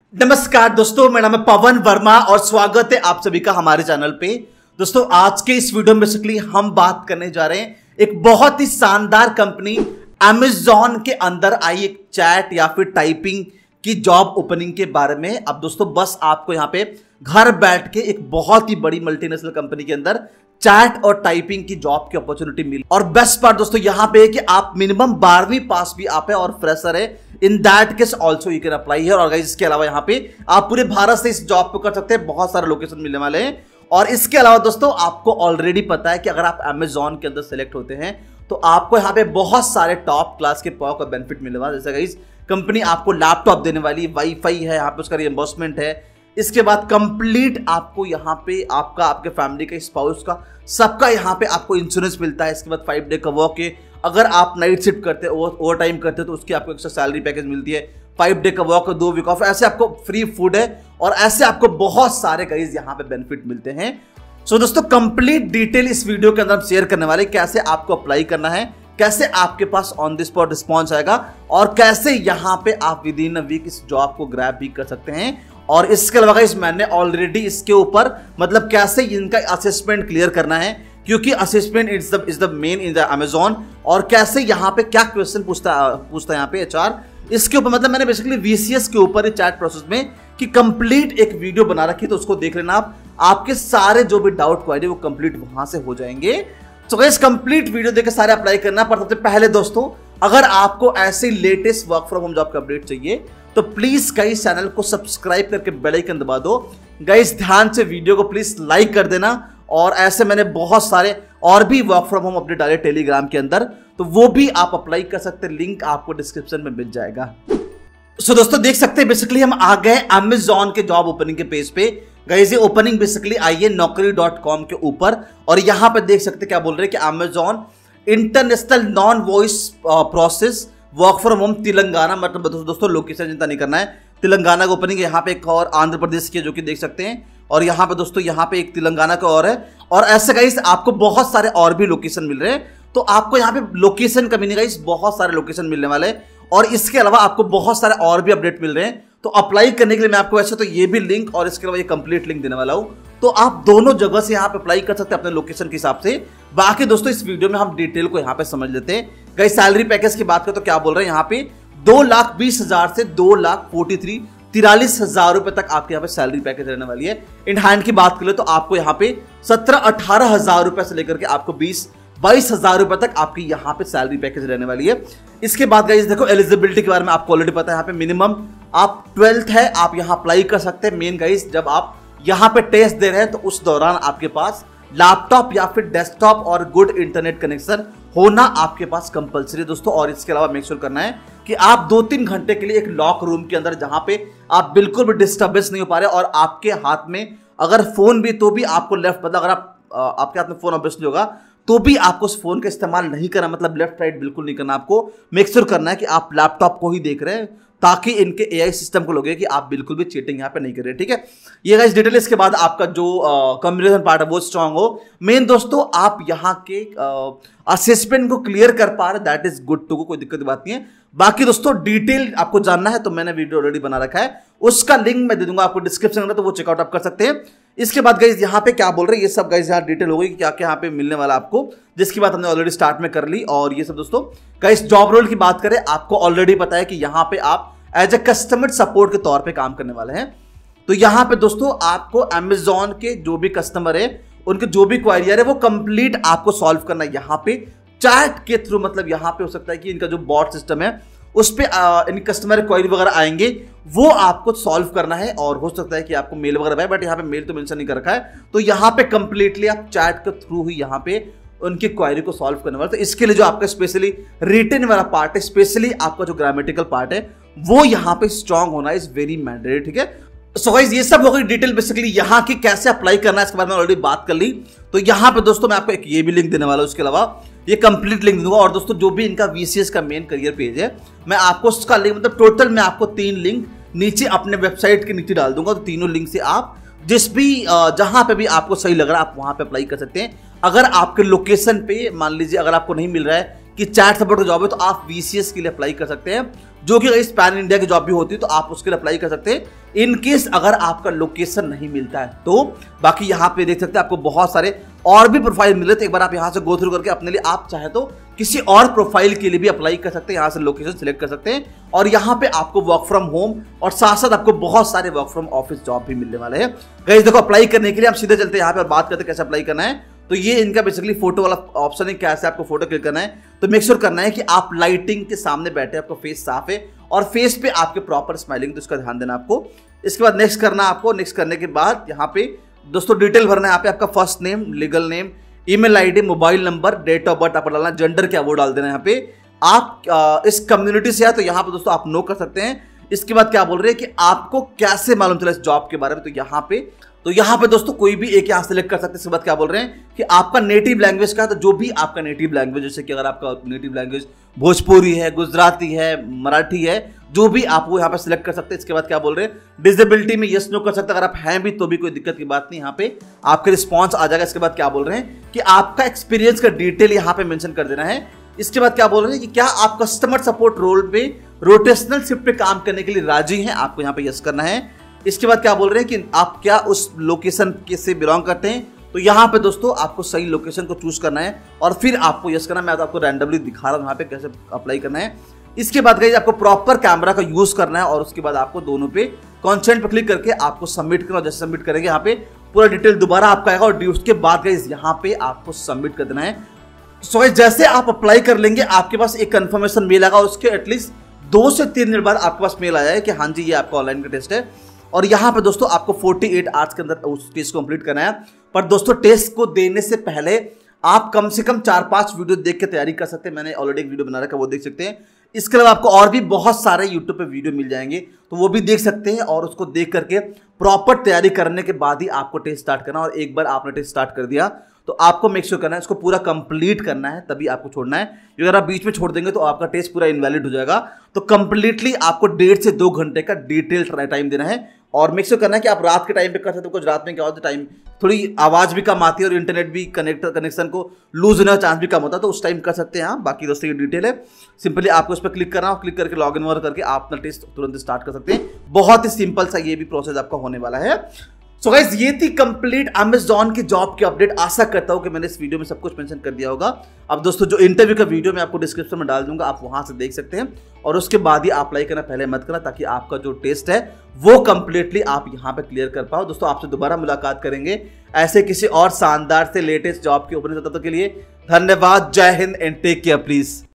नमस्कार दोस्तों, मेरा नाम है पवन वर्मा और स्वागत है आप सभी का हमारे चैनल पे। दोस्तों आज के इस वीडियो में बेसिकली हम बात करने जा रहे हैं एक बहुत ही शानदार कंपनी अमेज़न के अंदर आई एक चैट या फिर टाइपिंग की जॉब ओपनिंग के बारे में। अब दोस्तों बस आपको यहाँ पे घर बैठ के एक बहुत ही बड़ी मल्टीनेशनल कंपनी के अंदर चैट और टाइपिंग की जॉब की अपॉर्चुनिटी मिली। और बेस्ट पार्ट दोस्तों यहाँ पे है कि आप मिनिमम 12वीं पास भी आप है और फ्रेशर है, in that case also you can apply है। और इसके अलावा यहाँ पे आप पूरे भारत से इस जॉब को कर सकते हैं, बहुत सारे लोकेशन मिलने वाले हैं। और इसके अलावा दोस्तों आपको ऑलरेडी पता है कि अगर आप अमेज़न के अंदर सेलेक्ट होते हैं तो आपको यहाँ पे बहुत सारे टॉप क्लास के पर्क और बेनिफिट मिलने वाले। जैसे गाइस कंपनी आपको लैपटॉप देने वाली, वाईफाई है यहाँ पे, उसका रिइंबर्समेंट है। इसके बाद कंप्लीट आपको यहाँ पे आपके फैमिली का, स्पाउस का, सबका यहाँ पे आपको इंश्योरेंस मिलता है। इसके बाद 5 डे का वर्क है, अगर आप नाइट शिफ्ट करते हो, ओवर टाइम करते हो तो उसकी आपको एक्स्ट्रा सैलरी पैकेज मिलती है। 5 डे का वर्क, 2 वीक ऑफ, ऐसे आपको फ्री फूड है और ऐसे आपको बहुत सारे गाइस यहाँ पे बेनिफिट मिलते हैं। सो दोस्तों कंप्लीट डिटेल इस वीडियो के अंदर हम शेयर करने वाले, कैसे आपको अप्लाई करना है, कैसे आपके पास ऑन द स्पॉट रिस्पॉन्स आएगा और कैसे यहाँ पे आप विद इन अ वीक इस जॉब को ग्रैब भी कर सकते हैं। और इसके अलावा गाइस मैंने ऑलरेडी इसके ऊपर मतलब कैसे इनका असेसमेंट क्लियर करना है, क्योंकि assessment is the main in the Amazon, और कैसे यहाँ पे क्या क्वेश्चन पूछता है यहाँ पे एचआर, इसके ऊपर मतलब मैंने बेसिकली वीसीएस के ऊपर चैट प्रोसेस में कि कंप्लीट एक वीडियो बना रखी, तो उसको देख लेना आप, आपके सारे जो भी डाउट क्वेरी वो कंप्लीट वहां से हो जाएंगे। तो गाइस कंप्लीट वीडियो देख के सारे अप्लाई करना। पर सबसे पहले दोस्तों अगर आपको ऐसे latest work from home job का अपडेट चाहिए तो प्लीज गाइस चैनल को सब्सक्राइब करके बेल आइकन दबा दो। गाइस ध्यान से वीडियो को प्लीज लाइक कर देना। और ऐसे मैंने बहुत सारे और भी वर्क फ्रॉम होम अपडेट डाले टेलीग्राम के अंदर, तो वो भी आप अप्लाई कर सकते हैं, लिंक आपको डिस्क्रिप्शन में मिल जाएगा। सो दोस्तों देख सकते हैं बेसिकली हम आ गए अमेज़न के जॉब ओपनिंग के पेज पे। गाइस ये ओपनिंग बेसिकली आई है naukri.com के ऊपर, और यहां पे देख सकते हैं क्या बोल रहे हैं कि Amazon international non voice process work from home Telangana, मतलब दोस्तों लोकेशन चिंता नहीं करना है, तेलंगाना का ओपनिंग है। यहाँ पे एक और आंध्र प्रदेश की जो कि देख सकते हैं, और यहाँ पे दोस्तों यहाँ पे एक तेलंगाना का और है। और ऐसे गाइस आपको बहुत सारे और भी लोकेशन मिल रहे हैं, तो आपको यहाँ पे लोकेशन कमी नहीं गाइस, बहुत सारे लोकेशन मिलने वाले हैं। और इसके अलावा आपको बहुत सारे और भी अपडेट मिल रहे हैं। तो अप्लाई करने के लिए मैं आपको वैसे तो ये भी लिंक और इसके अलावा ये कंप्लीट लिंक देने वाला हूं, तो आप दोनों जगह से यहाँ पे अप्लाई कर सकते हैं अपने लोकेशन के हिसाब से। बाकी दोस्तों इस वीडियो में हम डिटेल को यहाँ पे समझ लेते हैं। गाइस सैलरी पैकेज की बात करें तो क्या बोल रहे हैं यहाँ पे 2,20,000 से 2,43,000 रुपए तक आपके यहाँ पे सैलरी पैकेज रहने वाली है। इन हैंड की बात करें तो आपको यहाँ पे 17-18,000 रुपए से लेकर के आपको 20-22,000 रुपए तक आपकी यहाँ पे सैलरी पैकेज रहने वाली है। इसके बाद गाइस देखो एलिजिबिलिटी के बारे में आपको ऑलरेडी पता है, यहाँ पे मिनिमम आप 12th है, आप यहाँ अप्लाई कर सकते हैं। मेन गाइस जब आप यहाँ पे टेस्ट दे रहे हैं तो उस दौरान आपके पास लैपटॉप या फिर डेस्कटॉप और गुड इंटरनेट कनेक्शन होना आपके पास कंपलसरी दोस्तों। और इसके अलावा मेक श्योर करना है कि आप 2-3 घंटे के लिए एक लॉक रूम के अंदर, जहां पे आप बिल्कुल भी डिस्टर्बेंस नहीं हो पा रहे और आपके हाथ में अगर फोन भी तो भी आपको लेफ्ट, मतलब अगर आपके हाथ में फोन ऑब्वियसली होगा तो भी आपको उस फोन का इस्तेमाल नहीं करना, मतलब लेफ्ट राइट बिल्कुल नहीं करना। आपको मेक श्योर करना है कि आप लैपटॉप को ही देख रहे हैं, ताकि इनके एआई सिस्टम को लगे कि आप बिल्कुल भी चीटिंग यहाँ पे नहीं कर रहे। ठीक है, ये गाइस डिटेल। इसके बाद आपका जो कम्युनिकेशन पार्ट है वो स्ट्रांग हो। मेन दोस्तों आप यहाँ के असेसमेंट को क्लियर कर पा रहे, that is good to go, कोई दिक्कत की बात नहीं है। बाकी दोस्तों डिटेल आपको जानना है तो मैंने वीडियो ऑलरेडी बना रखा है, उसका लिंक मैं दे दूंगा आपको डिस्क्रिप्शन में, तो वो चेकआउट आप कर सकते हैं। इसके बाद गाइस यहाँ पे क्या बोल रहे हैं, ये सब गाइस यहाँ डिटेल हो गई कि क्या क्या यहाँ पे मिलने वाला आपको, जिसकी बात हमने ऑलरेडी स्टार्ट में कर ली। और ये सब दोस्तों गाइस जॉब रोल की बात करें, आपको ऑलरेडी पता है कि यहाँ पे आप एज ए कस्टमर सपोर्ट के तौर पे काम करने वाले हैं। तो यहाँ पे दोस्तों आपको अमेज़न के जो भी कस्टमर है उनके जो भी क्वारी है वो कंप्लीट आपको सॉल्व करना है यहाँ पे चैट के थ्रू। मतलब यहाँ पे हो सकता है कि इनका जो बॉट सिस्टम है उस पे इन कस्टमर क्वारी वगैरह आएंगे, वो आपको सॉल्व करना है। और हो सकता है कि आपको मेल वगैरह आए, बट यहाँ पे मेल तो मेंशन नहीं कर रखा है, तो यहाँ पे कंप्लीटली आप चैट के थ्रू ही यहाँ पे उनकी क्वारी को सॉल्व करने वाले। तो इसके लिए जो आपका स्पेशली रिटन वाला पार्ट है, स्पेशली आपका जो ग्रामेटिकल पार्ट है, वो यहाँ पे स्ट्रांग होना इज वेरी मैंडेटरी। ठीक है, सो गाइस ये सब हो गई डिटेल बेसिकली यहाँ की कैसे अप्लाई करना है, इसके बारे में ऑलरेडी बात कर ली। तो यहाँ पे दोस्तों मैं आपको एक ये भी लिंक देने वाला हूँ, उसके अलावा ये कंप्लीट लिंक दूंगा। और दोस्तों जो भी इनका वीसीएस का मेन करियर पेज है, मैं आपको उसका लिंक, मतलब टोटल मैं आपको 3 लिंक नीचे अपने वेबसाइट के नीचे डाल दूंगा। तो तीनों लिंक से आप जिस भी जहां पे भी आपको सही लग रहा है आप वहां पे अप्लाई कर सकते हैं। अगर आपके लोकेशन पे मान लीजिए अगर आपको नहीं मिल रहा है कि चैट सपोर्ट का जॉब है तो आप VCS के लिए अप्लाई कर सकते हैं, जो कि इस पैन इंडिया की जॉब भी होती है तो आप उसके लिए अप्लाई कर सकते हैं इन केस अगर आपका लोकेशन नहीं मिलता है तो। बाकी यहाँ पे देख सकते हैं आपको बहुत सारे और भी प्रोफाइल मिले, तो एक बार आप यहाँ से गो थ्रू करके अपने लिए आप चाहे तो किसी और प्रोफाइल के लिए भी अप्लाई कर सकते हैं, यहाँ से लोकेशन सिलेक्ट कर सकते हैं और यहाँ पे आपको वर्क फ्रॉम होम और साथ साथ आपको बहुत सारे वर्क फ्रॉम ऑफिस जॉब भी मिलने वाले हैं। गाइस देखो अप्लाई करने के लिए हम सीधे चलते हैं यहाँ पे और बात करते हैं कैसे अप्लाई करना है। तो ये इनका बेसिकली फोटो वाला ऑप्शन है, कैसे आपको फोटो क्लिक करना है। तो मेक श्योर करना है कि आप लाइटिंग के सामने बैठे, आपका फेस साफ है और फेस पे आपके प्रॉपर स्माइलिंग, तो इसका ध्यान देना आपको। इसके बाद नेक्स्ट करना आपको। नेक्स्ट करने के बाद यहाँ पे दोस्तों डिटेल भरना है, यहाँ पे आपका first name, legal name, email ID, mobile number, date of birth आपको डालना, जेंडर क्या वो डाल देना। यहाँ पे आप इस कम्युनिटी से है तो यहाँ पे दोस्तों आप नो कर सकते हैं। इसके बाद क्या बोल रहे हैं कि आपको कैसे मालूम चला इस जॉब के बारे में, तो यहाँ पे दोस्तों कोई भी एक यहाँ सेलेक्ट कर सकते हैं। इसके बाद क्या बोल रहे हैं कि आपका नेटिव लैंग्वेज का है, तो जो भी आपका नेटिव लैंग्वेज, जैसे कि अगर आपका नेटिव लैंग्वेज भोजपुरी है, गुजराती है, मराठी है, जो भी आप वो यहाँ पे सिलेक्ट कर सकते हैं। इसके बाद क्या बोल रहे हैं डिसेबिलिटी में यस नो कर सकते हैं, अगर आप हैं भी तो भी कोई दिक्कत की बात नहीं, यहाँ पे आपके रिस्पॉन्स आ जाएगा। इसके बाद क्या बोल रहे हैं कि आपका एक्सपीरियंस का डिटेल यहाँ पे मेंशन कर देना है। इसके बाद क्या बोल रहे हैं कि क्या आप कस्टमर सपोर्ट रोल पे रोटेशनल शिफ्ट पे काम करने के लिए राजी हैं, आपको यहाँ पे यस करना है। इसके बाद क्या बोल रहे हैं कि आप क्या उस लोकेशन के से बिलोंग करते हैं, तो यहाँ पे दोस्तों आपको सही लोकेशन को चूज करना है और फिर आपको यस करना है। मैं तो आपको रैंडमली दिखा रहा हूँ यहाँ पे कैसे अप्लाई करना है। इसके बाद गाइस आपको प्रॉपर कैमरा का यूज करना है और उसके बाद आपको दोनों पे कॉन्सेंट पे क्लिक करके आपको सबमिट करना। जैसे सबमिट करेंगे यहाँ पे पूरा डिटेल दोबारा आपका आएगा और उसके बाद गाइस यहाँ पे आपको सबमिट कर देना है। सो गाइस जैसे आप अप्लाई कर लेंगे आपके पास एक कंफर्मेशन मेल आएगा, उसके एटलीस्ट 2 से 3 दिन बाद आपके पास मेल आया है कि हाँ जी ये आपका ऑनलाइन का टेस्ट है और यहाँ पे दोस्तों आपको 48 आवर्स के अंदर उस टेस्ट को कंप्लीट करना है। पर दोस्तों टेस्ट को देने से पहले आप कम से कम 4-5 वीडियो देख के तैयारी कर सकते हैं। मैंने ऑलरेडी एक वीडियो बना रखा है, वो देख सकते हैं। इसके अलावा आपको और भी बहुत सारे यूट्यूब पे वीडियो मिल जाएंगे, तो वो भी देख सकते हैं और उसको देख करके प्रॉपर तैयारी करने के बाद ही आपको टेस्ट स्टार्ट करना। और एक बार आपने टेस्ट स्टार्ट कर दिया तो आपको मेक श्योर करना है इसको पूरा कंप्लीट करना है, तभी आपको छोड़ना है। अगर आप बीच में छोड़ देंगे तो आपका टेस्ट पूरा इनवैलिड हो जाएगा। तो कंप्लीटली आपको 1.5 से 2 घंटे का डिटेल टाइम देना है और मेक श्योर करना है कि आप रात के टाइम पे कर सकते हो। कुछ रात में क्या होता है टाइम थोड़ी आवाज भी कम आती है और इंटरनेट भी कनेक्शन को लूज होने का चांस भी कम होता है, तो उस टाइम कर सकते हैं आप। बाकी दोस्तों ये डिटेल है, सिंपली आपको उस पर क्लिक करना और क्लिक करके लॉग इन वगैरह करके आप अपना टेस्ट तुरंत स्टार्ट कर सकते हैं। बहुत ही सिंपल सा ये भी प्रोसेस आपका होने वाला है। सो गाइस ये थी कंप्लीट अमेज़न की जॉब की अपडेट। आशा करता हूं कि मैंने इस वीडियो में सब कुछ मेंशन कर दिया होगा। अब दोस्तों जो इंटरव्यू का वीडियो मैं आपको डिस्क्रिप्शन में डाल दूंगा, आप वहां से देख सकते हैं और उसके बाद ही अप्लाई करना, पहले मत करना, ताकि आपका जो टेस्ट है वो कंप्लीटली आप यहां पे क्लियर कर पाओ। दोस्तों आपसे दोबारा मुलाकात करेंगे ऐसे किसी और शानदार से लेटेस्ट जॉब के ऊपर। तब तक के लिए धन्यवाद, जय हिंद एंड टेक केयर प्लीज।